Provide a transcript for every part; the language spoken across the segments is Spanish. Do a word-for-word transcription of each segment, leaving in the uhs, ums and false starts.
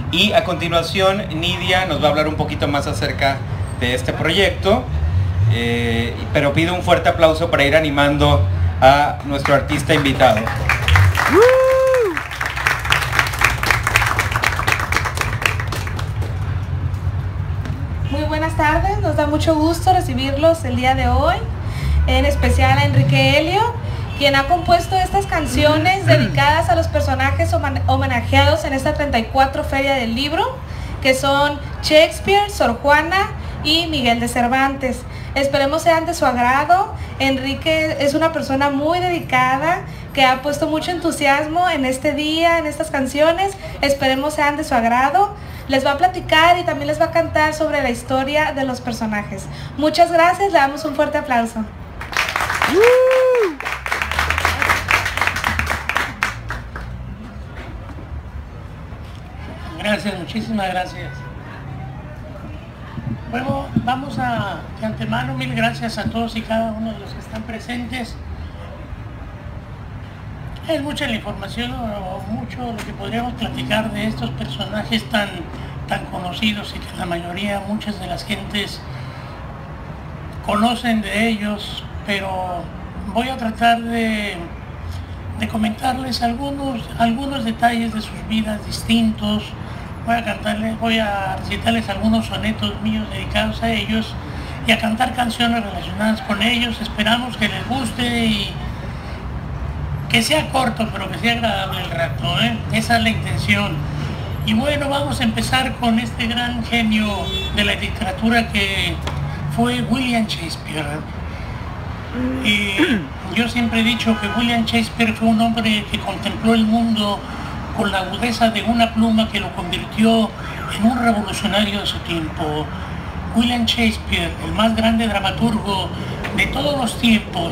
Y a continuación Nidia nos va a hablar un poquito más acerca de este proyecto, eh, pero pido un fuerte aplauso para ir animando a nuestro artista invitado. Muy buenas tardes, nos da mucho gusto recibirlos el día de hoy, en especial a Enrique Helio, quien ha compuesto estas canciones dedicadas a los personajes homenajeados en esta treinta y cuatro Feria del Libro, que son Shakespeare, Sor Juana y Miguel de Cervantes. Esperemos sean de su agrado. Enrique es una persona muy dedicada, que ha puesto mucho entusiasmo en este día, en estas canciones. Esperemos sean de su agrado. Les va a platicar y también les va a cantar sobre la historia de los personajes. Muchas gracias, le damos un fuerte aplauso. Gracias, muchísimas gracias. Bueno, vamos a, de antemano, mil gracias a todos y cada uno de los que están presentes. Es mucha la información o mucho lo que podríamos platicar de estos personajes tan, tan conocidos y que la mayoría, muchas de las gentes conocen de ellos, pero voy a tratar de, de comentarles algunos, algunos detalles de sus vidas distintos. Voy a cantarles, voy a recitarles algunos sonetos míos dedicados a ellos y a cantar canciones relacionadas con ellos. Esperamos que les guste y que sea corto, pero que sea agradable el rato, ¿eh? Esa es la intención. Y bueno, vamos a empezar con este gran genio de la literatura que fue William Shakespeare. Y yo siempre he dicho que William Shakespeare fue un hombre que contempló el mundo con la agudeza de una pluma que lo convirtió en un revolucionario de su tiempo. William Shakespeare, el más grande dramaturgo de todos los tiempos,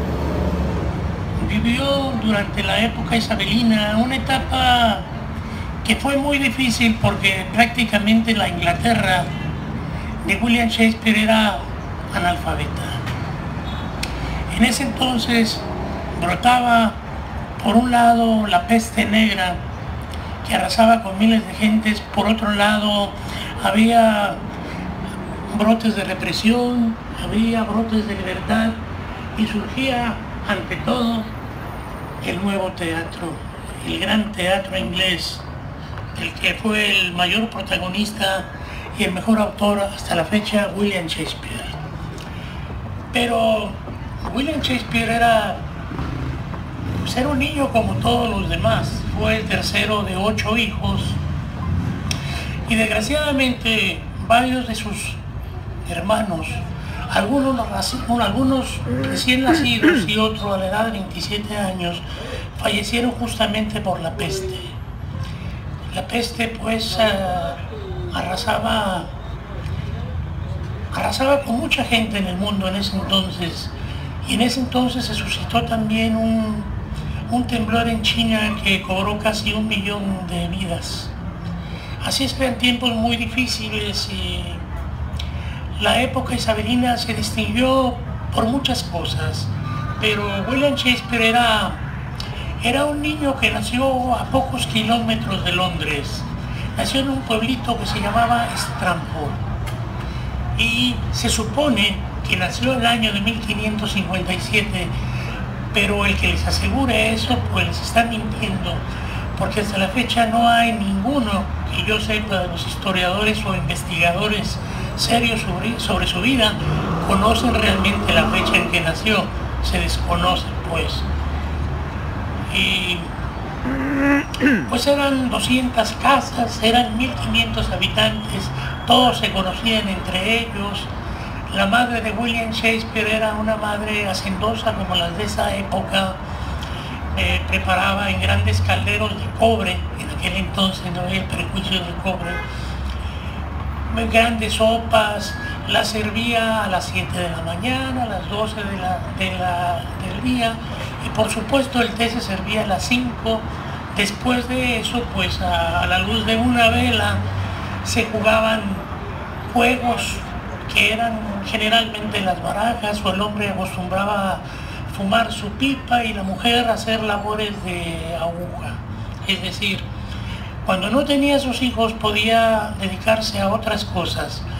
vivió durante la época isabelina, una etapa que fue muy difícil porque prácticamente la Inglaterra de William Shakespeare era analfabeta. En ese entonces brotaba por un lado la peste negra que arrasaba con miles de gentes, por otro lado había brotes de represión, había brotes de libertad y surgía ante todo el nuevo teatro, el gran teatro inglés, el que fue el mayor protagonista y el mejor autor hasta la fecha, William Shakespeare. Pero William Shakespeare era pues era un niño como todos los demás, fue el tercero de ocho hijos y desgraciadamente varios de sus hermanos, algunos, algunos recién nacidos y otros a la edad de veintisiete años, fallecieron justamente por la peste. La peste pues uh, arrasaba, arrasaba con mucha gente en el mundo en ese entonces, y en ese entonces se suscitó también un un temblor en China que cobró casi un millón de vidas. Así es que eran tiempos muy difíciles y la época isabelina se distinguió por muchas cosas, pero William Shakespeare era, era un niño que nació a pocos kilómetros de Londres. Nació en un pueblito que se llamaba Stratford y se supone que nació el año de mil quinientos cincuenta y siete, pero el que les asegure eso pues les está mintiendo, porque hasta la fecha no hay ninguno que yo sepa de los historiadores o investigadores serios sobre, sobre su vida conocen realmente la fecha en que nació, se desconoce pues. Y pues eran doscientas casas, eran mil quinientos habitantes, todos se conocían entre ellos. La madre de William Shakespeare era una madre hacendosa como las de esa época, eh, preparaba en grandes calderos de cobre, en aquel entonces no había el prejuicio del cobre, grandes sopas, las servía a las siete de la mañana, a las doce de la, de la, del día, y por supuesto el té se servía a las cinco. Después de eso, pues a, a la luz de una vela se jugaban juegos que eran generalmente las barajas, o el hombre acostumbraba a fumar su pipa y la mujer a hacer labores de aguja. Es decir, Cuando no tenía sus hijos podía dedicarse a otras cosas,